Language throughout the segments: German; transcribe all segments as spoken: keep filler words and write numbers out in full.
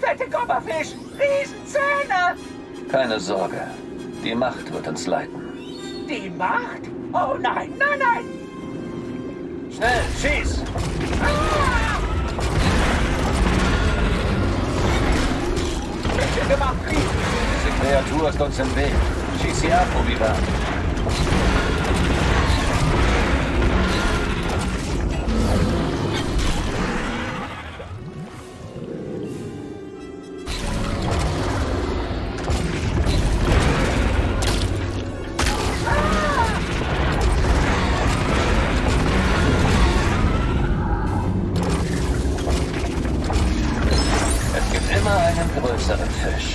fette Gobberfisch! Riesenzähne! Keine Sorge. Die Macht wird uns leiten. Die Macht? Oh nein, nein, nein! Schnell, schieß! Ah! Bitte gemacht, Krieg! Diese Kreatur ist uns im Weg. Schieß sie ab, Obi-Wan. Einen größeren Fisch.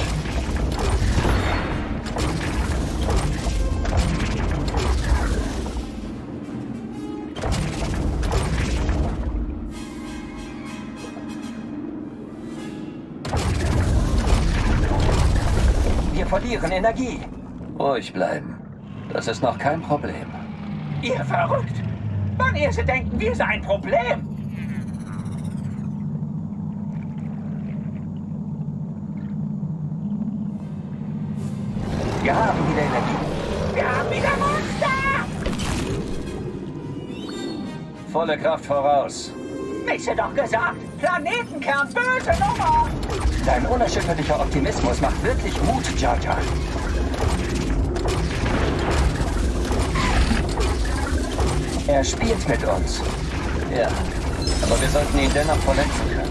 Wir verlieren Energie. Ruhig bleiben. Das ist noch kein Problem. Ihr verrückt! Wann ihr sie denken, wir seien ein Problem? Wir haben wieder Energie. Wir haben wieder Monster! Volle Kraft voraus. Ich hätte doch gesagt, Planetenkern, böse Nummer! Dein unerschütterlicher Optimismus macht wirklich Mut, Jar Jar. Er spielt mit uns. Ja, aber wir sollten ihn dennoch verletzen können.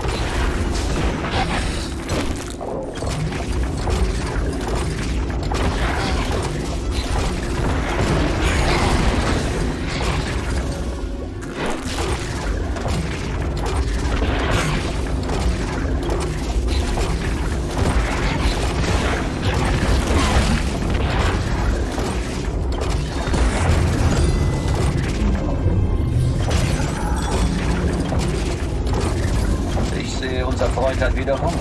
Unser Freund hat wieder Hunger.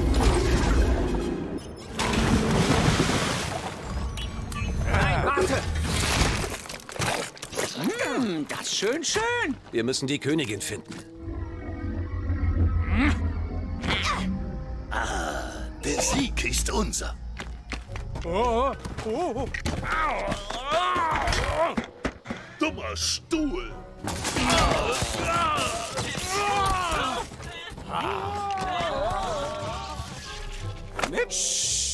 Nein, warte! Mm, das ist schön, schön! Wir müssen die Königin finden. Ah, der Sieg ist unser. Oh, oh. Dummer Stuhl. Psst.